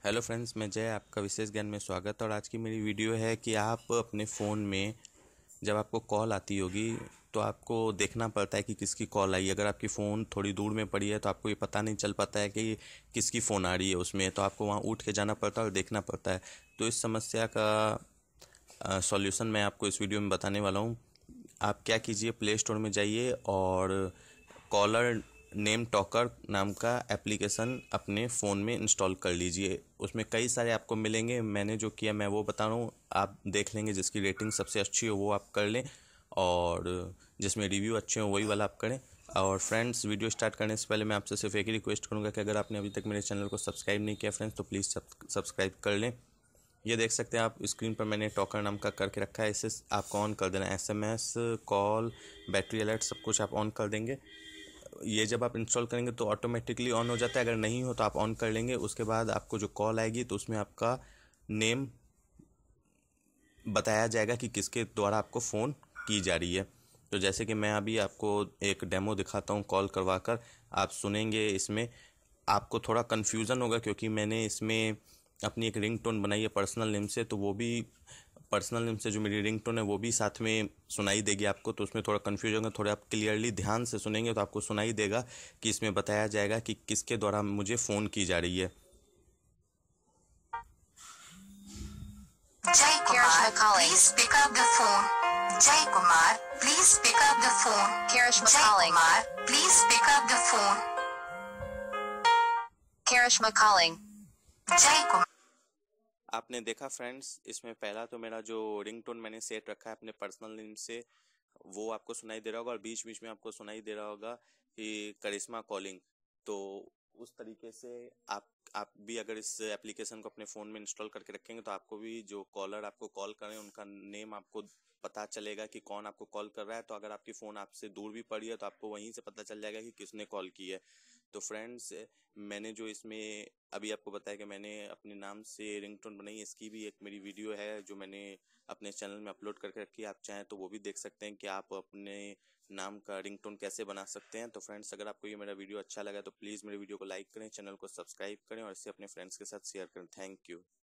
Hello friends, मैं जय, आपका विशेष ज्ञान में स्वागत। और आज की मेरी वीडियो है कि आप अपने फ़ोन में जब आपको कॉल आती होगी तो आपको देखना पड़ता है कि किसकी कॉल आई। अगर आपकी फ़ोन थोड़ी दूर में पड़ी है तो आपको ये पता नहीं चल पाता है कि किसकी फ़ोन आ रही है उसमें, तो आपको वहाँ उठ के जाना पड़ता है और देखना पड़ता है। तो इस समस्या का सॉल्यूशन मैं आपको इस वीडियो में बताने वाला हूँ। आप क्या कीजिए, प्ले स्टोर में जाइए और कॉलर नेम टॉकर नाम का एप्लीकेशन अपने फ़ोन में इंस्टॉल कर लीजिए। उसमें कई सारे आपको मिलेंगे, मैंने जो किया मैं वो बता रहा हूँ, आप देख लेंगे। जिसकी रेटिंग सबसे अच्छी हो वो आप कर लें, और जिसमें रिव्यू अच्छे हो वही वाला आप करें। और फ्रेंड्स, वीडियो स्टार्ट करने से पहले मैं आपसे सिर्फ एक ही रिक्वेस्ट करूँगा कि अगर आपने अभी तक मेरे चैनल को सब्सक्राइब नहीं किया फ्रेंड्स, तो प्लीज़ सब्सक्राइब कर लें। ये देख सकते हैं आप स्क्रीन पर, मैंने टॉकर नाम का करके रखा है। इसे आपको ऑन कर देना है। SMS, कॉल, बैटरी अलर्ट सब कुछ आप ऑन कर देंगे। ये जब आप इंस्टॉल करेंगे तो ऑटोमेटिकली ऑन हो जाता है। अगर नहीं हो तो आप ऑन कर लेंगे। उसके बाद आपको जो कॉल आएगी तो उसमें आपका नेम बताया जाएगा कि किसके द्वारा आपको फ़ोन की जा रही है। तो जैसे कि मैं अभी आपको एक डेमो दिखाता हूँ कॉल करवा कर, आप सुनेंगे। इसमें आपको थोड़ा कन्फ्यूज़न होगा क्योंकि मैंने इसमें अपनी एक रिंगटोन बनाई है पर्सनल नेम से, तो वो भी पर्सनल नेम से जो मेरी रिंगटोन है वो भी साथ में सुनाई देगी आपको। तो उसमें थोड़ा कन्फ्यूज होगा, थोड़ा आप क्लियरली ध्यान से सुनेंगे तो आपको सुनाई देगा कि इसमें बताया जाएगा कि किसके द्वारा मुझे फ़ोन की जा रही है। Jay Kumar, please pick up the phone. Jay Kumar, please pick up the phone. Karishma Jay calling. Kumar, please pick up the phone. Karishma calling. Jay Kumar. आपने देखा फ्रेंड्स, इसमें पहला तो मेरा जो रिंगटोन मैंने सेट रखा है अपने पर्सनल नेम से वो आपको सुनाई दे रहा होगा, और बीच बीच में आपको सुनाई दे रहा होगा कि करिश्मा कॉलिंग। तो उस तरीके से आप भी अगर इस एप्लीकेशन को अपने फ़ोन में इंस्टॉल करके रखेंगे तो आपको भी जो कॉलर आपको कॉल कर रहे हैं उनका नेम आपको पता चलेगा कि कौन आपको कॉल कर रहा है। तो अगर आपकी फ़ोन आपसे दूर भी पड़ी है तो आपको वहीं से पता चल जाएगा कि किसने कॉल की है। तो फ्रेंड्स, मैंने जो इसमें अभी आपको बताया कि मैंने अपने नाम से रिंगटोन बनाई, इसकी भी एक मेरी वीडियो है जो मैंने अपने चैनल में अपलोड करके रखी है। आप चाहें तो वो भी देख सकते हैं कि आप अपने नाम का रिंगटोन कैसे बना सकते हैं। तो फ्रेंड्स, अगर आपको ये मेरा वीडियो अच्छा लगा तो प्लीज़ मेरे वीडियो को लाइक करें, चैनल को सब्सक्राइब करें और इसे अपने फ्रेंड्स के साथ शेयर करें। Thank you.